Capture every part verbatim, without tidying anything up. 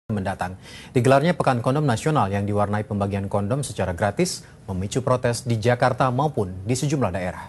mendatang. Digelarnya Pekan Kondom Nasional yang diwarnai pembagian kondom secara gratis memicu protes di Jakarta maupun di sejumlah daerah.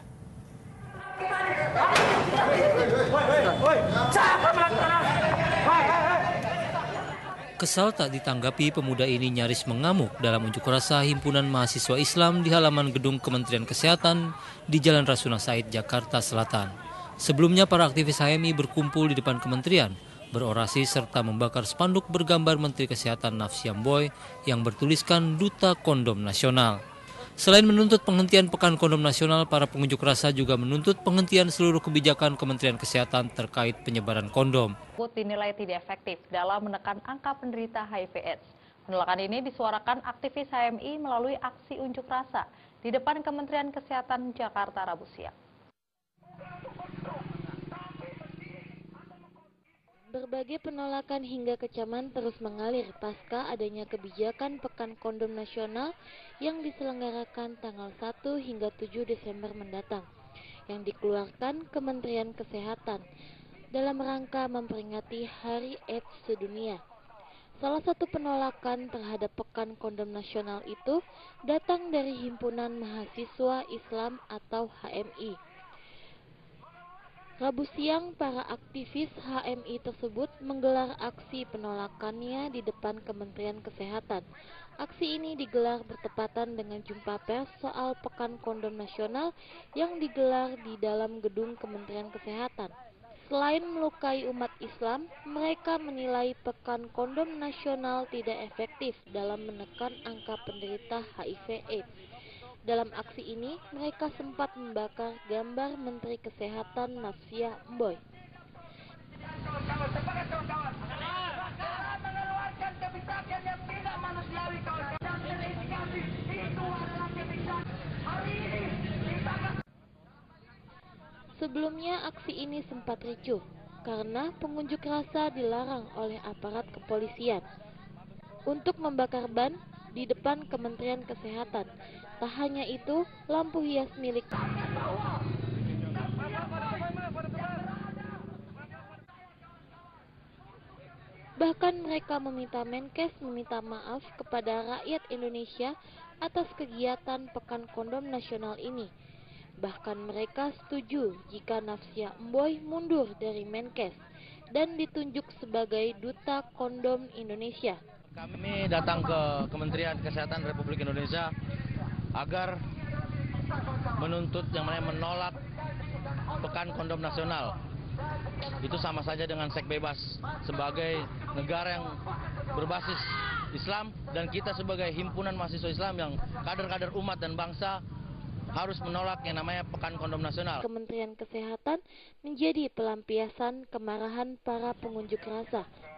Kesal tak ditanggapi, pemuda ini nyaris mengamuk dalam unjuk rasa himpunan mahasiswa Islam di halaman gedung Kementerian Kesehatan di Jalan Rasuna Said, Jakarta Selatan. Sebelumnya para aktivis H M I berkumpul di depan kementerian, berorasi serta membakar spanduk bergambar Menteri Kesehatan Nafsia Mboy yang bertuliskan Duta Kondom Nasional. Selain menuntut penghentian Pekan Kondom Nasional, para pengunjuk rasa juga menuntut penghentian seluruh kebijakan Kementerian Kesehatan terkait penyebaran kondom. Dinilai tidak efektif dalam menekan angka penderita H I V AIDS. Penolakan ini disuarakan aktivis H M I melalui aksi unjuk rasa di depan Kementerian Kesehatan Jakarta Rabu siang. Berbagai penolakan hingga kecaman terus mengalir pasca adanya kebijakan Pekan Kondom Nasional yang diselenggarakan tanggal satu hingga tujuh Desember mendatang, yang dikeluarkan Kementerian Kesehatan dalam rangka memperingati Hari AIDS Sedunia. Salah satu penolakan terhadap Pekan Kondom Nasional itu datang dari Himpunan Mahasiswa Islam atau H M I. Rabu siang, para aktivis H M I tersebut menggelar aksi penolakannya di depan Kementerian Kesehatan. Aksi ini digelar bertepatan dengan jumpa pers soal Pekan Kondom Nasional yang digelar di dalam gedung Kementerian Kesehatan. Selain melukai umat Islam, mereka menilai Pekan Kondom Nasional tidak efektif dalam menekan angka penderita H I V AIDS. Dalam aksi ini, mereka sempat membakar gambar Menteri Kesehatan Nafsia Mboy. Sebelumnya aksi ini sempat ricuh karena pengunjuk rasa dilarang oleh aparat kepolisian untuk membakar ban di depan Kementerian Kesehatan. Tak hanya itu, lampu hias milik bahkan mereka meminta Menkes meminta maaf kepada rakyat Indonesia atas kegiatan Pekan Kondom Nasional ini. Bahkan mereka setuju jika Nafsia Mboy mundur dari Menkes dan ditunjuk sebagai Duta Kondom Indonesia. Kami datang ke Kementerian Kesehatan Republik Indonesia agar menuntut yang namanya menolak Pekan Kondom Nasional. Itu sama saja dengan seks bebas sebagai negara yang berbasis Islam, dan kita sebagai himpunan mahasiswa Islam yang kader-kader umat dan bangsa harus menolak yang namanya Pekan Kondom Nasional. Kementerian Kesehatan menjadi pelampiasan kemarahan para pengunjuk rasa